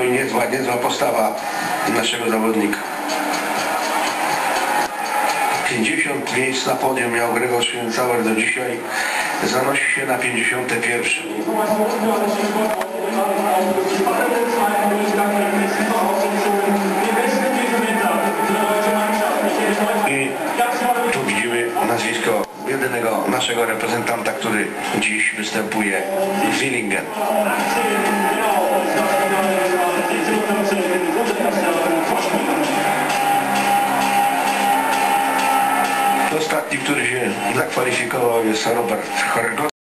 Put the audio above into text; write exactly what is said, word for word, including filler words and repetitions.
i niezła, niezła postawa naszego zawodnika. pięćdziesiąt miejsc na podium miał Grzegorz Święcałer do dzisiaj. Zanosi się na pięćdziesiąte pierwsze. I tu widzimy nazwisko jedynego naszego reprezentanta, który dziś występuje w Willingen. Ostatni, który się zakwalifikował, jest Robert Horgos.